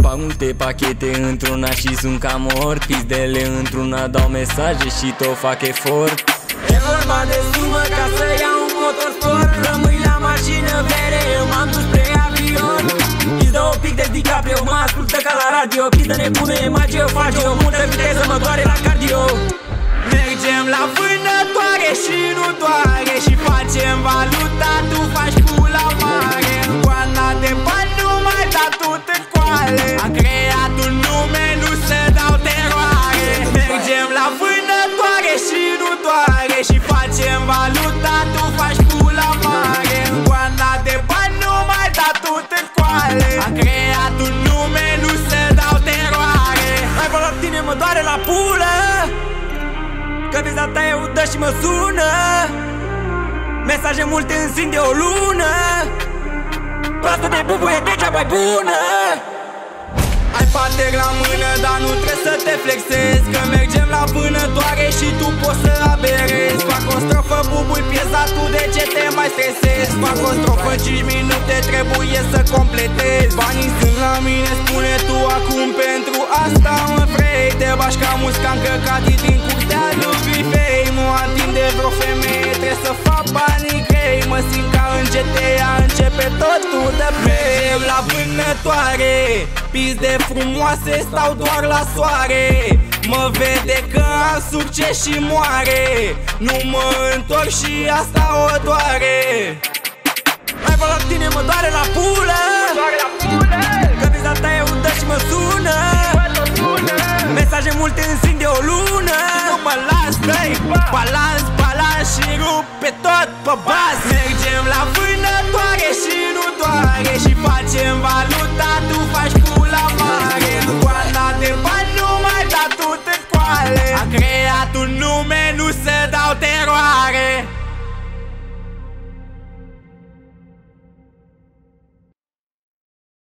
Fac multe pachete într-una și sunt cam mort. Pizdele într-una dau mesaje și tot fac efort. E vorba de sumă ca să iau un motorsport. Rămâi la mașină vere, eu m-am dus spre avion. Îți dă un pic de DiCaprio, mă ascultă ca la radio. Pizdă nebună, e magie, o faci o multă viteză, mă doare la cardio. Mergem la vânătoare și nu doare, și facem valuta, tu faci pula mare. În goana de bani nu mai da tu târcoale. Am creat un nume, nu se dau teroare. Mergem la vânătoare și nu doare, și facem valuta, tu faci pula mare. În goana de bani nu mai da tu târcoale. Am creat un nume, nu se dau teroare. Hai vă la tine, mă doare la pulă, că viza ta e udă și mă sună. Mesaje multe în zi de o lună. Proastă de bubuie degeaba-i bună. Ai pater la mână, dar nu trebuie să te flexezi, că mergem la vânătoare și tu poți să aberezi. Fac o strofă, bubui piesa, tu de ce te mai stresezi? Fac o strofă, 5 minute, trebuie să completezi. Banii sunt la mine, spune tu acum, pentru asta mă vrei. Te bași ca muscan căcat din curtea lui Vivei. Mă atinde vreo femeie, trebuie să fac banii grei. Mă simt ca în GTA, începe totul de play. Mergem la vânătoare, pizde frumoase stau doar la soare. Mă vede că am succes și moare. Nu mă întorc și asta o doare. Hai vă la tine, mă doare la pulă, că viza ta e udă și mă sună. Mesaje multe în zi de o lună. Nu mă las, dă-i balans, balans și rup pe tot pe baz. Mergem la vânătoare și nu doare, și facem valuta,